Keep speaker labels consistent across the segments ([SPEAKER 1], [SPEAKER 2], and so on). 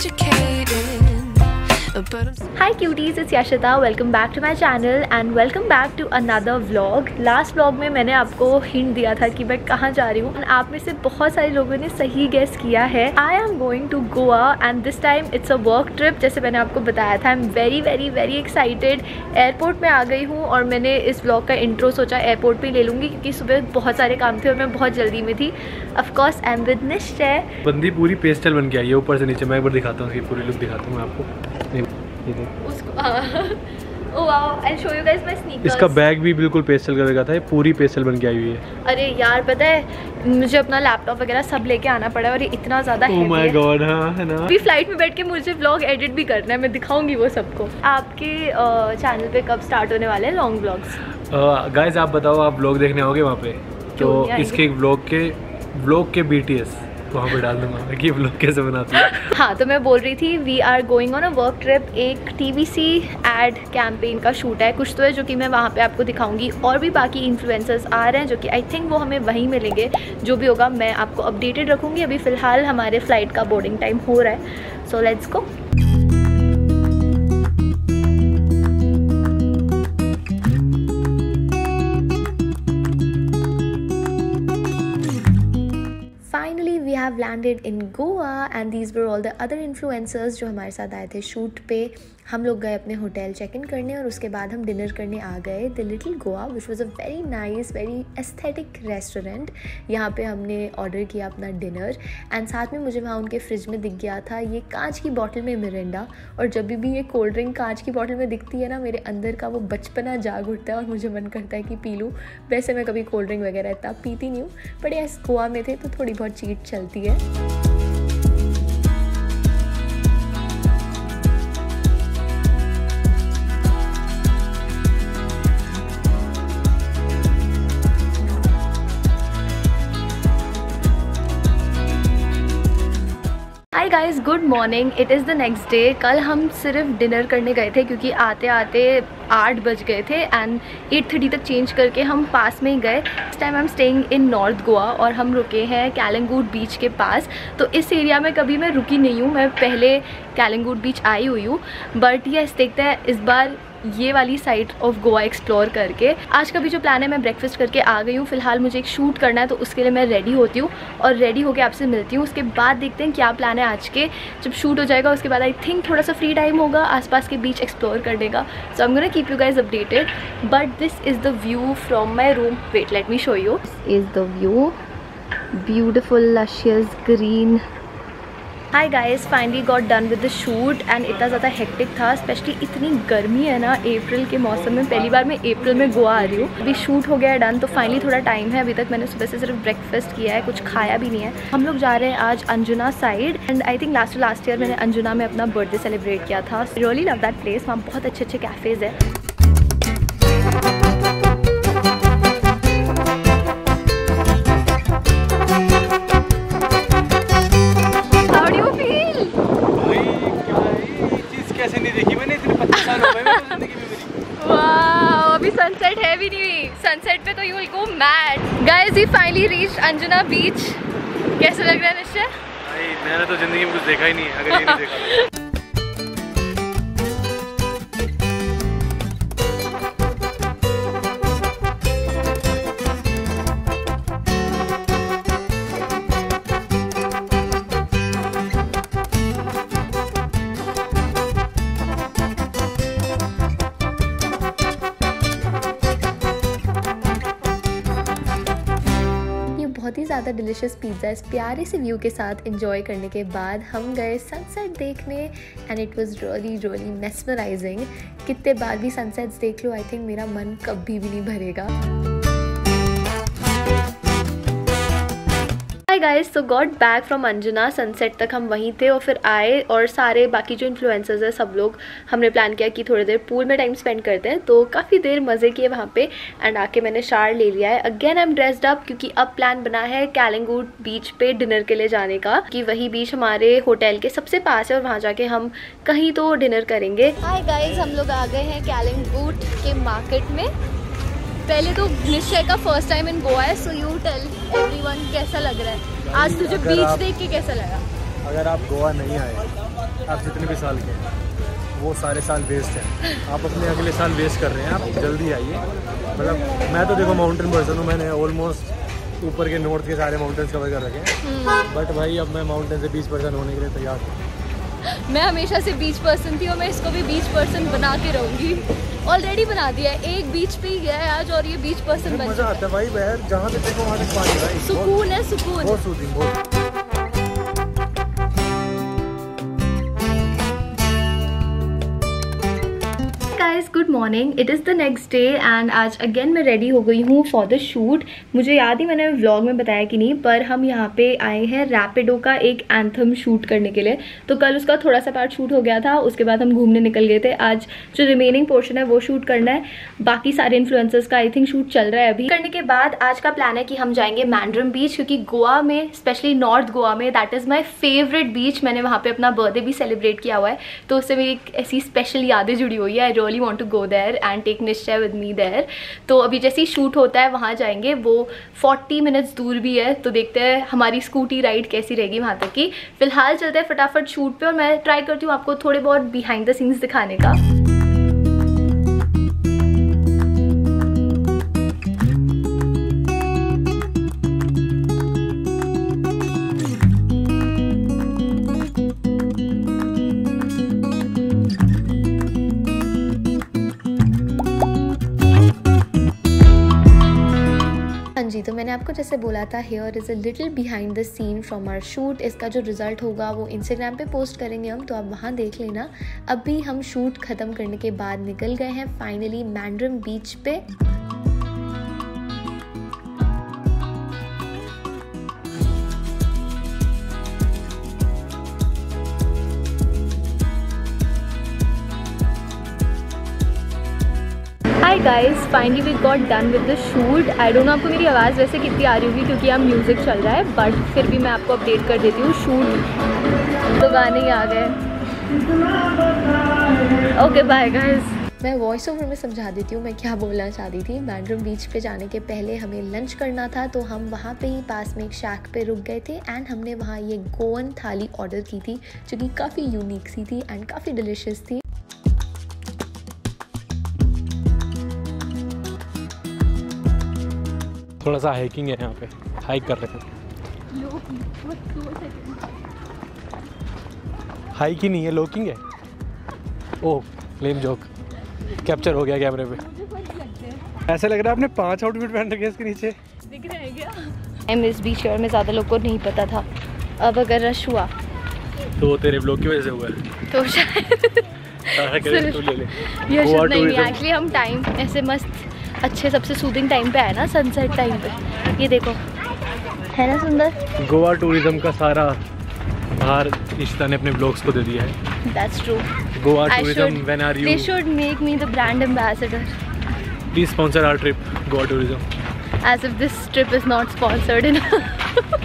[SPEAKER 1] Hi cuties, it's Yashita. Welcome back to my channel and welcome back to another vlog. Last vlog में मैंने आपको hint दिया था कि मैं कहाँ जा रही हूँ। आप में से बहुत सारे लोगों ने सही गेस किया है। I am going to Goa and this time it's a work trip. जैसे मैंने आपको बताया था, I'm very excited. एयरपोर्ट में आ गई हूँ और मैंने इस vlog का इंट्रो सोचा एयरपोर्ट पे ले लूँगी क्योंकि सुबह बहुत सारे काम थे और मैं बहुत जल्दी में थी। Of course I'm with निश्चय।
[SPEAKER 2] बंदी पूरी पेस्टल बन के आई है ऊपर से नीचे। मैं एक बार दिखाता हूँ, पूरी लुक दिखाता हूँ आपको। इसका बैग भी बिल्कुल पेस्टल कलर का था, ये पूरी पेस्टल बन के आई हुई है।
[SPEAKER 1] अरे यार पता है मुझे अपना लैपटॉप वगैरह सब लेके आना पड़ा है और ये इतना ज़्यादा
[SPEAKER 2] हेवी है। ओह माय गॉड, हाँ है ना।
[SPEAKER 1] अभी फ्लाइट में बैठ के मुझे व्लॉग एडिट भी करना है, मैं दिखाऊंगी वो सबको। आपके चैनल पे कब स्टार्ट होने वाले हैं लॉन्ग व्लॉग्स?
[SPEAKER 2] गाइस आप बताओ, आप व्लॉग देखने आओगे वहाँ पे? तो इसके व्लॉग के BTS वहाँ पे डाल दूँगा कि व्लॉग कैसे बनाती है।
[SPEAKER 1] हाँ तो मैं बोल रही थी we are going on a work trip. एक TVC एड कैंपेन का शूट है, कुछ तो है जो कि मैं वहाँ पे आपको दिखाऊंगी। और भी बाकी इन्फ्लुएंसर्स आ रहे हैं जो कि आई थिंक वो हमें वहीं मिलेंगे। जो भी होगा मैं आपको अपडेटेड रखूँगी। अभी फ़िलहाल हमारे फ्लाइट का बोर्डिंग टाइम हो रहा है, so let's go. We have landed in Goa and these were all the other influencers जो हमारे साथ आए थे शूट पे। हम लोग गए अपने होटल चेक इन करने और उसके बाद हम डिनर करने आ गए the little Goa which was a very nice very aesthetic restaurant. यहाँ पे हमने ऑर्डर किया अपना डिनर एंड साथ में मुझे वहाँ उनके फ्रिज में दिख गया था ये कांच की बॉटल में मिरिंडा। और जब भी ये कोल्ड ड्रिंक कांच की बॉटल में दिखती है ना, मेरे अंदर का वो बचपना जाग उठता है और मुझे मन करता है कि पी लूँ। वैसे मैं कभी कोल्ड ड्रिंक वगैरह इतना पीती नहीं हूँ, बट यस गोवा में थे तो थोड़ी बहुत चीट चलती है। Hi guys, good morning. It is the next day. कल हम सिर्फ डिनर करने गए थे क्योंकि आते आते 8 बज गए थे एंड 8:30 तक चेंज करके हम पास में ही गए। इस time I am staying in north Goa और हम रुके हैं कैलंगूट बीच के पास। तो इस एरिया में कभी मैं रुकी नहीं हूँ, मैं पहले कैलंगूट बीच आई हुई हूँ, बट यस देखते हैं इस बार ये वाली साइड ऑफ गोवा एक्सप्लोर करके। आज का भी जो प्लान है, मैं ब्रेकफास्ट करके आ गई हूँ। फिलहाल मुझे एक शूट करना है तो उसके लिए मैं रेडी होती हूँ और रेडी होके आपसे मिलती हूँ। उसके बाद देखते हैं क्या प्लान है आज के। जब शूट हो जाएगा उसके बाद आई थिंक थोड़ा सा फ्री टाइम होगा आसपास के बीच एक्सप्लोर करने का। So I am gonna keep you guys updated. But this is the view from my room. Wait let me show you. This is the view, beautiful luscious green. Hi guys, finally got done with the shoot and इतना ज़्यादा hectic था, specially इतनी गर्मी है ना अप्रैल के मौसम में। पहली बार मैं अप्रैल में गोवा आ रही हूँ। अभी शूट हो गया है डन, तो फाइनली थोड़ा टाइम है। अभी तक मैंने सुबह से सिर्फ ब्रेकफास्ट किया है, कुछ खाया भी नहीं है। हम लोग जा रहे हैं आज Anjuna side and I think last year मैंने अंजुना में अपना बर्थडे सेलिब्रेट किया था। Really love that place. वहाँ बहुत अच्छे कैफ़ेज़ है।
[SPEAKER 2] कैसे नहीं देखी मैंने, इतने 25 साल हो गए मेरी जिंदगी में मेरी।
[SPEAKER 1] वाओ, अभी सनसेट है भी नहीं। सनसेट पे तो you will go mad. Guys we finally reach Anjuna beach. कैसा लग रहा है निश्चय?
[SPEAKER 2] भाई मैंने तो जिंदगी में कुछ देखा ही नहीं है अगर ये नहीं देखा।
[SPEAKER 1] बहुत ही ज़्यादा डिलिशियस पिज़्ज़ा इस प्यारे से व्यू के साथ एंजॉय करने के बाद हम गए सनसेट देखने and it was really mesmerising. कितने बार भी सनसेट्स देख लो, आई थिंक मेरा मन कभी भी नहीं भरेगा। Hi guys, so got back from Anjuna. Sunset तक हम वहीं थे और फिर आए और सारे बाकी जो इन्फ्लुएंसर्स हैं सब लोग, हमने प्लान किया कि थोड़ी देर पूल में टाइम स्पेंड करते हैं। तो काफ़ी देर मज़े किए वहाँ पे एंड आके मैंने शावर ले लिया है। Again I am dressed up क्योंकि अब प्लान बना है कैलंगूट बीच पे डिनर के लिए जाने का, कि वही बीच हमारे होटल के सबसे पास है और वहाँ जाके हम कहीं तो डिनर करेंगे। हाय गाइज, हम लोग आ गए हैं कैलंगूट के मार्केट में। पहले तो निश्चय का फर्स्ट टाइम इन गोवा है, सो यू टेल एवरीवन कैसा लग रहा है आज तुझे बीच देख के कैसा लगा?
[SPEAKER 2] अगर आप गोवा नहीं आए आप जितने भी साल के हैं वो सारे साल वेस्ट हैं। आप अपने अगले साल वेस्ट कर रहे हैं, आप जल्दी आइए। मतलब मैं तो देखो माउंटेन पर्सन हूँ, मैंने ऑलमोस्ट ऊपर के नॉर्थ के सारे माउंटेन्स कवर कर रखे हैं, बट भाई अब मैं माउंटेन से 20% होने के लिए तैयार हूँ।
[SPEAKER 1] मैं हमेशा से बीच पर्सन थी और मैं इसको भी बीच पर्सन बना के रहूँगी। ऑलरेडी बना दिया है, एक बीच पे ही गया है आज और ये बीच पर्सन बन
[SPEAKER 2] मज़ा आता है भाई, बाहर जहाँ पे देखो वहाँ तक पानी भाई,
[SPEAKER 1] सुकून है, सुकून
[SPEAKER 2] बहुत सूदिंग बहुत।
[SPEAKER 1] Guys good morning, it is the next day and आज अगेन मैं रेडी हो गई हूँ फॉर द शूट। मुझे याद ही मैंने व्लॉग में बताया कि नहीं, पर हम यहाँ पे आए हैं रैपिडो का एक एंथम शूट करने के लिए। तो कल उसका थोड़ा सा पार्ट शूट हो गया था, उसके बाद हम घूमने निकल गए थे। आज जो रिमेनिंग पोर्शन है वो शूट करना है, बाकी सारे इन्फ्लुएंसर्स का आई थिंक शूट चल रहा है अभी। करने के बाद आज का प्लान है कि हम जाएंगे मैंड्रम बीच, क्योंकि गोवा में स्पेशली नॉर्थ गोवा में that is my favourite beach. मैंने वहाँ पे अपना बर्थडे भी सेलिब्रेट किया हुआ है, तो उससे मेरी एक ऐसी स्पेशल यादें जुड़ी हुई है। I really want to go there and take Nishchay with me there. तो अभी जैसे ही शूट होता है वहाँ जाएंगे, वो 40 मिनट्स दूर भी है, तो देखते हैं हमारी स्कूटी राइड कैसी रहेगी वहाँ तक की। फिलहाल चलते हैं फटाफट शूट पे और मैं ट्राई करती हूँ आपको थोड़े बहुत बिहाइंड द सीन्स दिखाने का। जी, तो मैंने आपको जैसे बोला था, here is a little behind the scene from our shoot. इसका जो रिजल्ट होगा वो इंस्टाग्राम पे पोस्ट करेंगे हम, तो आप वहाँ देख लेना। अभी हम शूट ख़त्म करने के बाद निकल गए हैं फाइनली मैंड्रम बीच पे। Hi guys, finally we got done with the shoot. I don't know आपको मेरी आवाज़ वैसे कितनी आ रही होगी क्योंकि यहाँ म्यूज़िक चल रहा है, बट फिर भी मैं आपको अपडेट कर देती हूँ। शूट तो गाने ही आ गए। Okay bye guys. मैं वॉइस ओवर में समझा देती हूँ मैं क्या बोलना चाहती थी। मैंड्रम बीच पे जाने के पहले हमें लंच करना था, तो हम वहाँ पे ही पास में एक शैक पे रुक गए थे एंड हमने वहाँ ये गोवन थाली ऑर्डर की थी, जो कि काफ़ी यूनिक सी थी एंड काफ़ी डिलिशियस थी।
[SPEAKER 2] थोड़ा सा हाइकिंग है यहाँ पे, हाइक कर रहे हैं। हाइक ही नहीं है, लोकिंग है। ओह लेम जोक, कैप्चर हो गया कैमरे पे। ऐसा लग रहा है आपने 5 आउटफिट पहन रखे इसके नीचे।
[SPEAKER 1] दिख रहा है क्या? इस बीच और में ज़्यादा लोगों को नहीं पता था। अब अगर रश हुआ
[SPEAKER 2] तो वो तेरे ब्लॉग की वजह से हुआ है, तो
[SPEAKER 1] शायद
[SPEAKER 2] तू ले ले।
[SPEAKER 1] नहीं, एक्चुअली हम टाइम ऐसे मस्त अच्छे सबसे सूदिंग टाइम पे आए ना, सनसेट टाइम पे। ये देखो, है ना सुंदर।
[SPEAKER 2] गोवा टूरिज्म का सारा बाहर इशिता ने अपने ब्लॉग्स को दे दिया है।
[SPEAKER 1] That's true.
[SPEAKER 2] Goa tourism, when are you?
[SPEAKER 1] They should make me the brand ambassador.
[SPEAKER 2] Please sponsor our trip, Goa tourism.
[SPEAKER 1] As if this trip is not sponsored enough.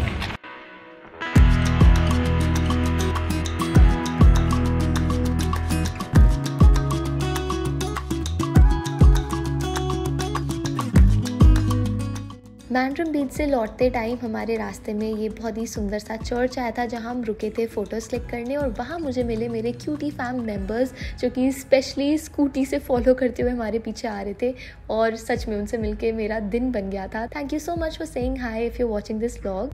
[SPEAKER 1] Mandrem beach से लौटते टाइम हमारे रास्ते में ये बहुत ही सुंदर सा चर्च आया था, जहाँ हम रुके थे फ़ोटोज़ क्लिक करने, और वहाँ मुझे मिले मेरे क्यूटी फैम मेंबर्स जो कि स्पेशली स्कूटी से फॉलो करते हुए हमारे पीछे आ रहे थे, और सच में उनसे मिलके मेरा दिन बन गया था। Thank you so much for saying hi if you watching this vlog.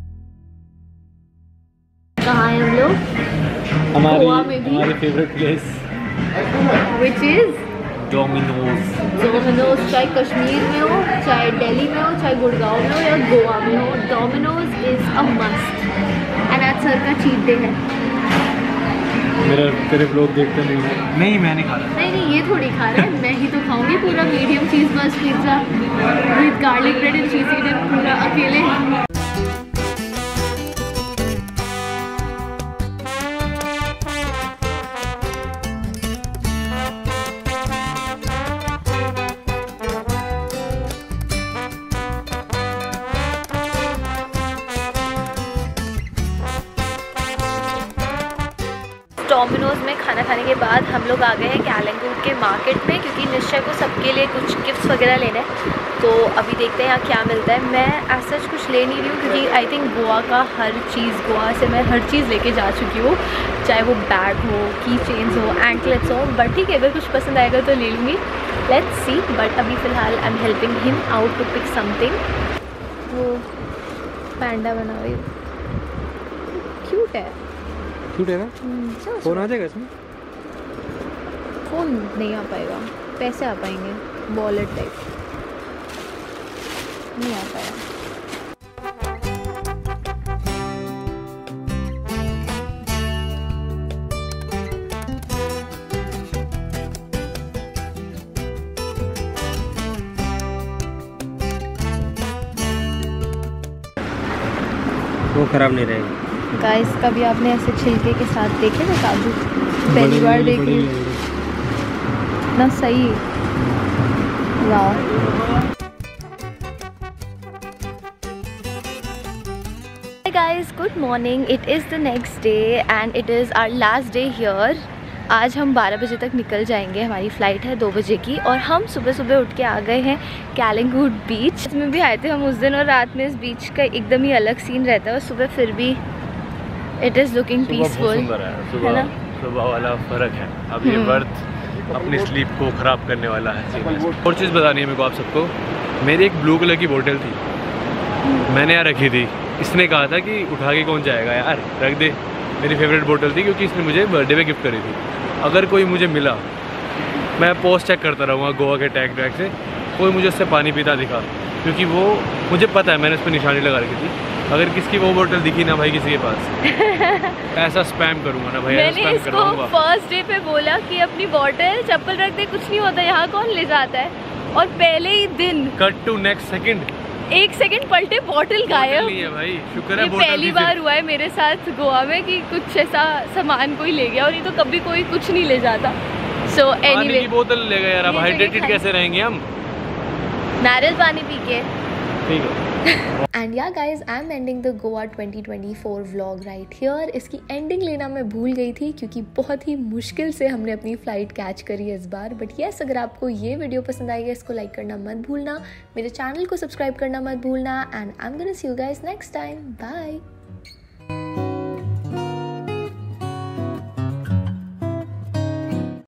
[SPEAKER 1] कहाँ हैं हम लोग?
[SPEAKER 2] हमारी favourite place
[SPEAKER 1] which is
[SPEAKER 2] Domino's.
[SPEAKER 1] चाहे कश्मीर में हो, चाहे दिल्ली में हो, चाहे गुड़गांव में हो या गोवा में हो, Domino's is a must and आज सर का चीट डे है।
[SPEAKER 2] तेरे ब्लॉग देखते नहीं, मैं नहीं खा रहा।
[SPEAKER 1] नहीं ये थोड़ी खा रहा है, मैं ही तो खाऊंगी पूरा मीडियम चीज़ बस pizza with garlic bread and cheese पूरा अकेले। डोमिनोज में में खाना खाने के बाद हम लोग आ गए हैं कैलंगूट के मार्केट में, क्योंकि निश्चय को सबके लिए कुछ गिफ्ट्स वगैरह लेना है। तो अभी देखते हैं यहाँ क्या मिलता है। मैं ऐसा कुछ ले नहीं रही हूँ क्योंकि आई थिंक गोवा का हर चीज़, गोवा से मैं हर चीज़ लेके जा चुकी हूँ, चाहे वो बैग हो, की चेन्स हो, एंकलेट्स हो। बट ठीक है, अगर कुछ पसंद आएगा तो ले लूँगी, लेट्स सी। बट अभी फ़िलहाल I am helping him out to pick something. वो पैंडा बना हुई, क्यूट है।
[SPEAKER 2] क्यूट है ना? फ़ोन आ जाएगा इसमें?
[SPEAKER 1] फ़ोन नहीं आ पाएगा, पैसे आ पाएंगे, वॉलेट टाइप नहीं आ पाएगा।
[SPEAKER 2] वो ख़राब नहीं रहेगा।
[SPEAKER 1] गाइस, कभी आपने ऐसे छिलके के साथ देखे थे काजू? पहली बार देखे ना? सही, वाह। Guys, good morning. It is the next day and it is our last day here. आज हम 12 बजे तक निकल जाएंगे, हमारी फ़्लाइट है 2 बजे की। और हम सुबह सुबह उठ के आ गए हैं कैलंगूट बीच में भी आए थे हम उस दिन, और रात में इस बीच का एकदम ही अलग सीन रहता है, और सुबह फिर भी इट इज़ लुकिंग पीसफुल, है ना?
[SPEAKER 2] सुबह वाला फ़र्क है। अब ये बर्थ अपनी स्लीप को ख़राब करने वाला है। और चीज़ बतानी है मेरे को आप सबको, मेरी एक ब्लू कलर की बोतल थी, मैंने यहाँ रखी थी। इसने कहा था कि उठा के कौन जाएगा यार, रख दे। मेरी फेवरेट बोतल थी क्योंकि इसने मुझे बर्थडे पे गिफ्ट करी थी। अगर कोई मुझे मिला, मैं पोस्ट चेक करता रहूँगा गोवा के टैग ट्रैक से, कोई मुझे उससे पानी पीता दिखा, क्योंकि वो मुझे पता है मैंने उस पर निशानी लगा रखी थी। अगर किसी की वो बोतल दिखी ना भाई किसी के पास, ऐसा स्पैम करूँगा ना भाई।
[SPEAKER 1] मैंने इसको फर्स्ट डे पे बोला कि अपनी बोतल चप्पल रख दे, कुछ नहीं होता, यहाँ कौन ले जाता है। और पहले ही दिन
[SPEAKER 2] cut to next second,
[SPEAKER 1] 1 second पलटे, बोतल गायब।
[SPEAKER 2] नहीं है भाई, शुक्र है।
[SPEAKER 1] ये पहली बार हुआ है मेरे साथ गोवा में कि कुछ ऐसा सामान कोई ले गया, और ये तो कभी कोई कुछ नहीं ले जाता। सो एनीवे,
[SPEAKER 2] की बोतल ले गए यार, अब हाइड्रेटेड कैसे रहेंगे हम?
[SPEAKER 1] नारियल पानी पी के,
[SPEAKER 2] ठीक है।
[SPEAKER 1] And yeah guys, I am ending the Goa 2024 vlog right here. इसकी एंडिंग लेना मैं भूल गई थी क्योंकि बहुत ही मुश्किल से हमने अपनी फ्लाइट कैच करी है इस बार। बट यस, अगर आपको ये वीडियो पसंद आएगा, इसको लाइक करना मत भूलना, मेरे चैनल को सब्सक्राइब करना मत भूलना, and I am gonna see you guys next time. Bye.